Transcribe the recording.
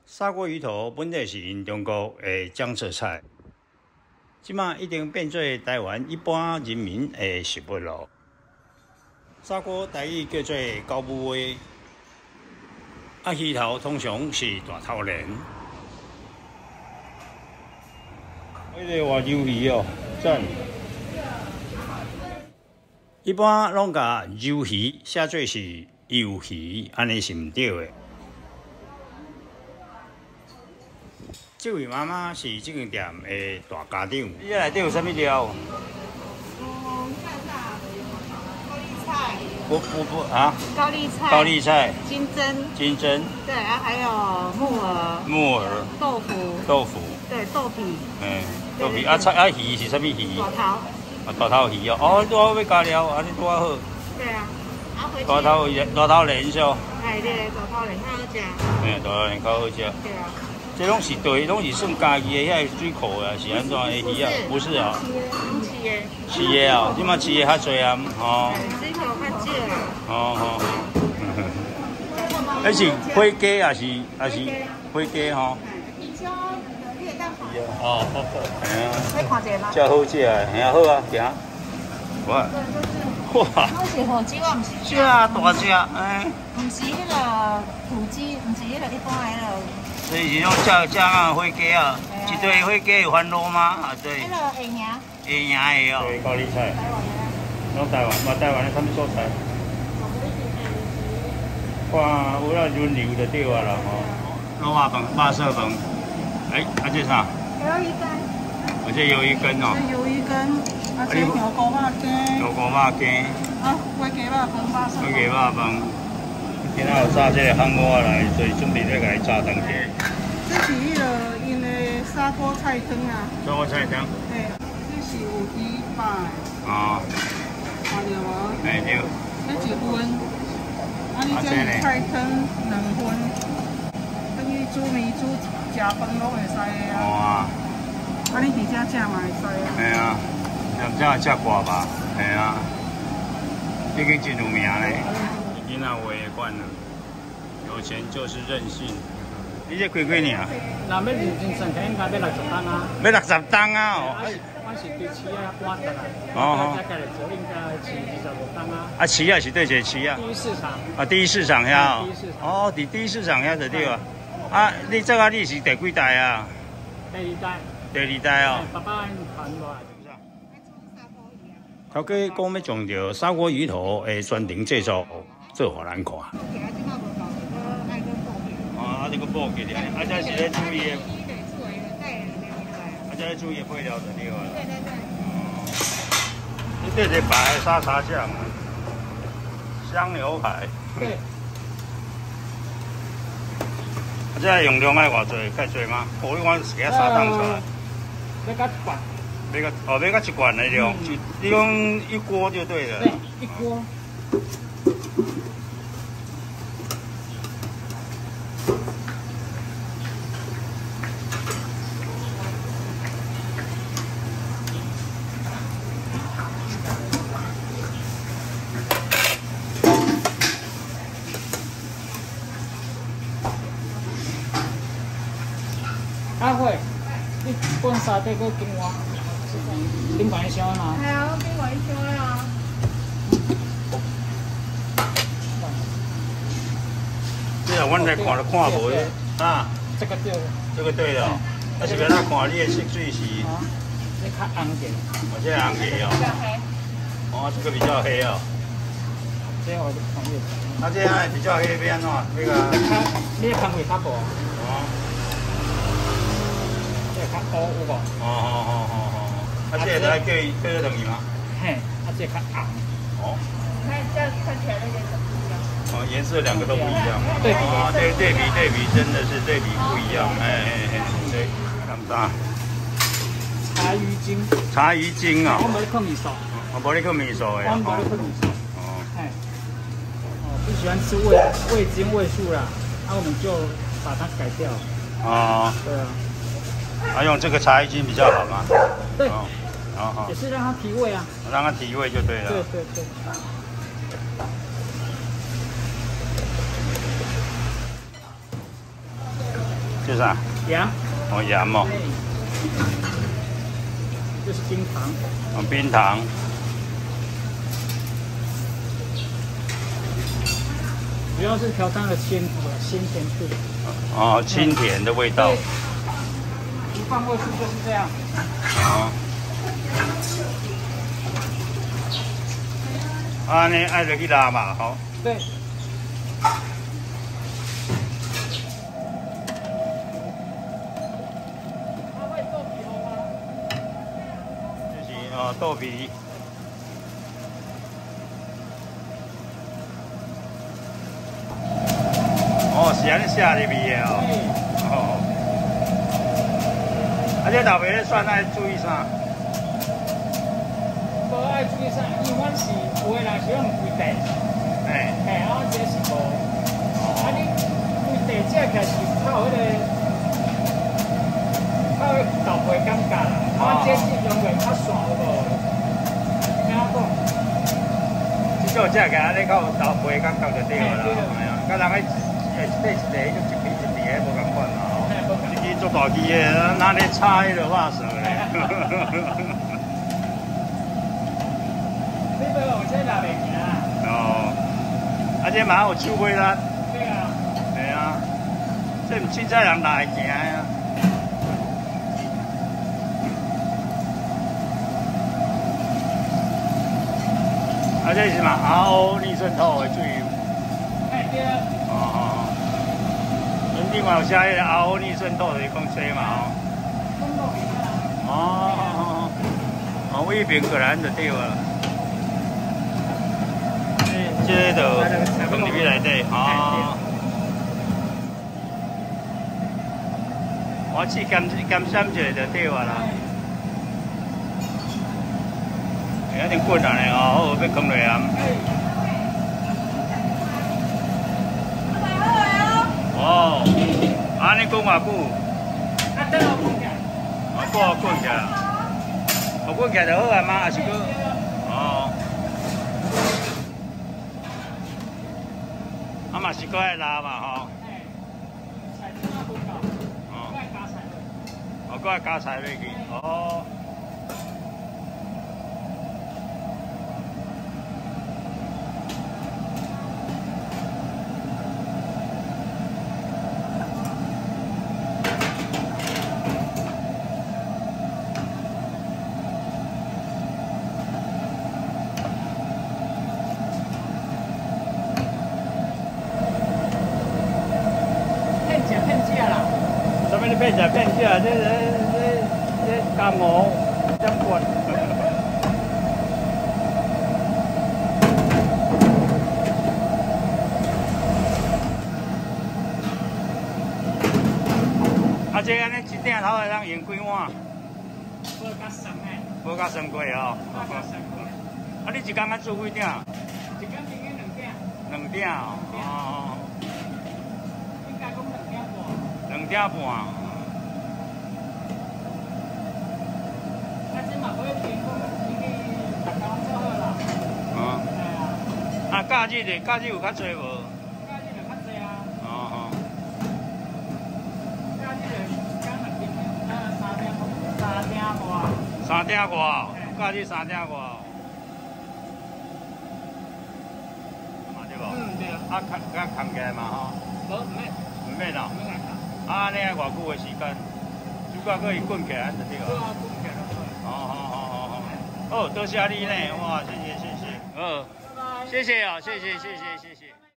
砂锅鱼头本来是因中国的江浙菜，即马已经变做台湾一般人民的食物咯。砂锅台语叫做高母蛙，鱼头通常是大头鲢。迄个活鱿鱼哦，赞！一般拢甲鱿鱼写做是鱿鱼，安尼是毋对的。这位妈妈是这间店的大家长。你这内底有啥物料？不啊！ 高丽菜。 高丽菜。 金针。 金针。 对，然后还有木耳。 木耳。 豆腐。 豆腐。 对，豆皮。 豆皮啊，菜鱼是啥物鱼？ 大头。 啊，大头鱼哦。哦，拄好要加料，安尼拄好。 对啊。 大头鲢是哦。 哎，对，大头鲢较好食。 大头鲢较好食。 对啊。这拢是对，拢是算家己的遐水库啊，是安怎的鱼啊？不是啊。饲的啊，即马饲的较侪啊，吼。 水库较少啦。 哦。迄是火鸡还是火鸡吼？哦，系啊。 要看者吗？ 真好食啊，系啊，好啊，行。哇。 我是火鸡，我唔是。 是啊，大只哎。 唔是迄个土鸡，唔是迄个一般的迄个。 所以是种这样火鸡啊，一对火鸡有烦恼吗？啊对。 迄个会赢。 会赢的哦。对，高丽菜。拢台湾，台湾的什么所在？看有啦轮流就对啊啦吼。卤肉饭、肉色饭，这啥？ 鱿鱼羹。 这鱿鱼羹哦。 鱿鱼羹，这牛骨肉羹。 牛骨肉羹。 火鸡肉饭、 火鸡肉饭。今仔有炸这个汉锅来，所以准备要甲伊炸当起。 这是迄个因的砂锅菜汤啊。 砂锅菜汤。 对，这是有鱼排。 哦。 看到无？ 哎对。 这一份，你这是菜汤2份，等于煮面煮食饭拢会使的啊。哇。你伫遮食嘛会使啊。 系啊，这食挂吧？系啊，已经真有名咧。囡仔话会惯了，有钱就是任性。你这开几年啊？ 那要认真算起，应该要60担啊。 要60担啊！哦。 我是对市啊搬的啦。 哦。 再家来做，应该是25担啊。 啊，市啊是对谁市啊？ 第一市场。啊， 第一市场遐。 第一市场。 哦，伫第一市场遐就对啊。啊，你这个你是第几代啊？ 第2代。 第2代哦。 爸爸传落来。 头家讲要将着砂锅鱼头的专程制作做互咱看。啊，这个补起来，啊，这是咧注意的，啊，这咧注意配料就对了。对。你这是白沙茶酱，香牛排。 对。 啊，这用量爱偌济？太济吗？我给它撒档出来。 要加1罐。 要加1罐的量，你用一锅就对了。 对，一锅。阿慧，你滚沙底搁紧我。顶管一箱啊？系啊，顶管一箱啊。 这我来看都看无啊。 这个对。 这个对了。但是别那看你的色水是。 你较红点。 我这红的哦。比较黑。哦，这个比较黑哦。 这我就看越。 啊，这样比较黑，要安怎？那个。 你看会较薄。哦。这较糊有无？ 哦。啊，这个来叫等于吗？ 嘿，啊，这较红。 哦。 你看这样看起来那颜色不一样。 哦，颜色2个都不一样。 对。 哦，对比，真的是对比不一样。对，干啥？ 茶鱼精。 茶鱼精啊。 我没去米寿。 我无咧去米寿的。 我没去米寿。哦。嘿。哦，不喜欢吃味精味素啦，那我们就把它改掉。 哦。 对啊。 用这个茶鱼精比较好吗？ 对，也是让它提味啊。 让它提味就对了。 对。 这啥？ 盐。 哦，盐哦。 这是冰糖。 哦，冰糖。 主要是调汤的鲜甜度。 哦，清甜的味道。 煮饭味素就是这样。 哦。啊，你爱就去拉嘛，好。 对。 哦，豆皮。哦，是安尼下入去的哦。哦。啊，这豆皮咧选爱注意啥？ 无爱注意啥，因为阮是有的人是用规地。 嘿。 嘿，啊，这是无。啊，你规地食起来是较有迄个，较有豆皮感觉啦。啊，这是用的较散有无？ 即种食起来你较有豆皮感觉就对啦，哎呀，甲人迄一块一块，就一片一片无共款嘛吼。一支做大支的，哪里炒迄个肉色咧？ 你不用这拿袂行啊。 哦，啊这蛮有手尾啦。 对啊。 对啊，这毋凊彩人拿会行啊。 啊，这是嘛RO逆渗透的水。 哎对啊。 哦。恁另外有写迄个RO逆渗透的讲这嘛吼。哦。哦，位边过来就对了。这就放入去内底哦。我试咸闪一下就对了啦。 有点困难嘞哦，好要放落啊。哦，安尼讲偌久？ 啊，等我滚起来。 哦，滚起来。哦，滚起来就好啊嘛，还是搁？哦。啊嘛是搁爱拉嘛吼。 菜脯啊无够。哦。搁爱加菜落。 哦，搁爱加菜落去。哦。 骗食骗食，这干鹅真贵。啊，这安尼一鼎头会当用几碗？ 无加算诶。 无加算过哦。 无加算过。 啊，你一工啊做几鼎？ 一工平均2鼎。 2鼎哦。 应该讲2鼎半。 2鼎半。 啊，假日有较济无？假日就较济啊。哦哦。假日就讲3鼎外。3鼎外，假日3鼎外。嘛对无？对。啊，扛起来嘛吼。无唔免。唔免咯。唔免扛。啊，你爱偌久的时间？主角可以滚起来就对了。滚起来就好。好。哦，多谢你呢，哇，谢谢。谢谢哦，谢谢。